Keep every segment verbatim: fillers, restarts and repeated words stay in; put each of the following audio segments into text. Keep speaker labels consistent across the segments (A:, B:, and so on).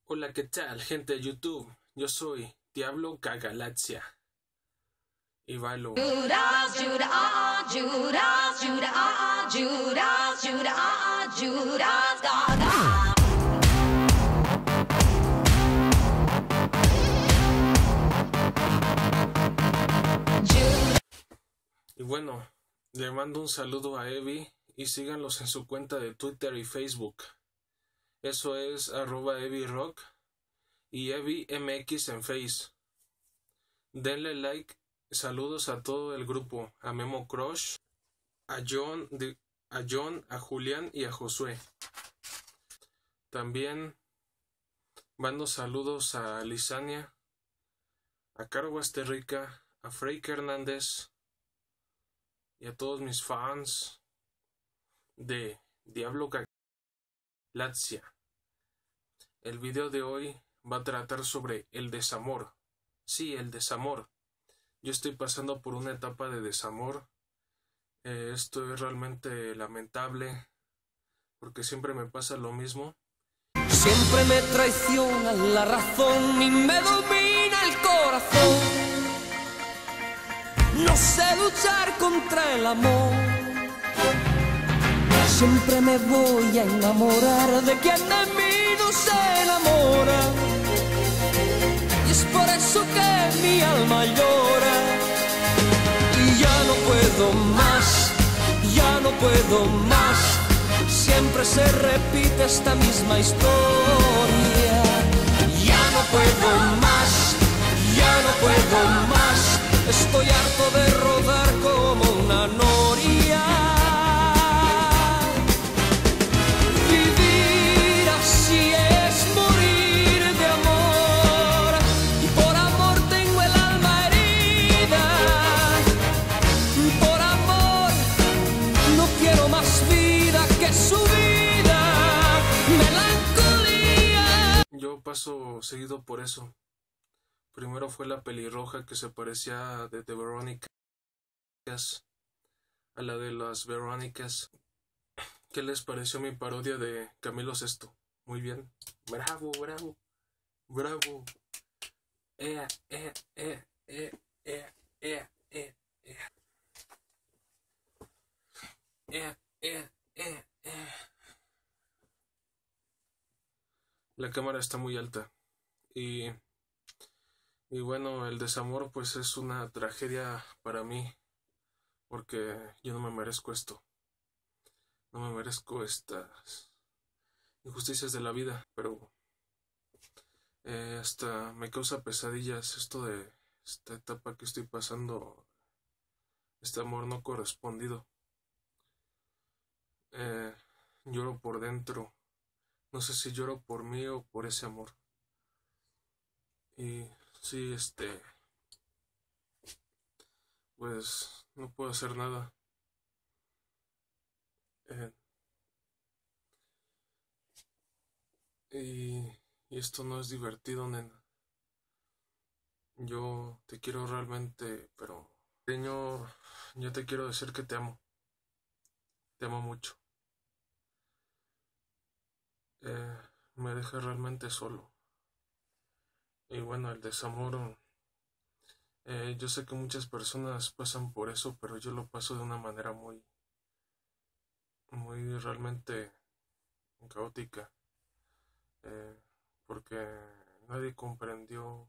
A: Hola, ¿qué tal, gente de YouTube? Yo soy Diablo Galaxia y bailo.
B: Judas, Judas, ah, ah, Judas, Judas, ah, ah, Judas, Judas, ah, ah, Judas, Gaga.
A: Y bueno, le mando un saludo a Evi y síganlos en su cuenta de Twitter y Facebook. Eso es arroba EviRock y EviMX en Face. Denle like. Saludos a todo el grupo, a Memo Crush, a John, de, a John, a Julián y a Josué. También mando saludos a Lisania, a Caro Basterrica, a Freike Hernández y a todos mis fans de Diablo Galaxia. El video de hoy va a tratar sobre el desamor. Sí, el desamor. Yo estoy pasando por una etapa de desamor. Eh, esto es realmente lamentable porque siempre me pasa lo mismo.
C: Siempre me traiciona la razón y me domina el corazón. No sé luchar contra el amor. Siempre me voy a enamorar de quien de mí no se enamora. Y es por eso que mi alma llora. Y ya no puedo más, ya no puedo más. Siempre se repite esta misma historia. Ya no puedo más, ya no puedo más. Estoy harto de rodar como una noria. Vivir así es morir de amor. Y por amor tengo el alma herida. Por amor no quiero más vida que su vida. Melancolía.
A: Yo paso seguido por eso. Primero fue la pelirroja que se parecía de The Verónicas a la de las Verónicas. ¿Qué les pareció mi parodia de Camilo Sesto? Muy bien. Bravo, bravo, bravo. Eh, eh, eh, eh, eh, eh, eh, eh. Eh, eh, eh, eh. La cámara está muy alta. Y, y bueno, el desamor pues es una tragedia para mí. Porque yo no me merezco esto. No me merezco estas injusticias de la vida. Pero eh, hasta me causa pesadillas esto de esta etapa que estoy pasando. Este amor no correspondido. Eh, lloro por dentro. No sé si lloro por mí o por ese amor. Y sí, este... pues no puedo hacer nada. Eh, y, y esto no es divertido, nena. Yo te quiero realmente, pero... Cariño, yo te quiero decir que te amo. Te amo mucho. Eh, me deja realmente solo. Y bueno, el desamor... Eh, yo sé que muchas personas pasan por eso, pero yo lo paso de una manera muy, muy realmente caótica, eh, porque nadie comprendió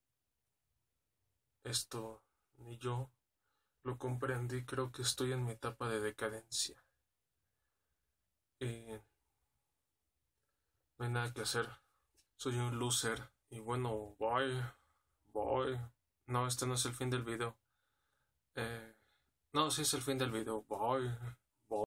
A: esto, ni yo lo comprendí. Creo que estoy en mi etapa de decadencia y no hay nada que hacer. Soy un loser y bueno, bye, bye. No, este no es el fin del video. Eh, no, sí es el fin del video. Bye.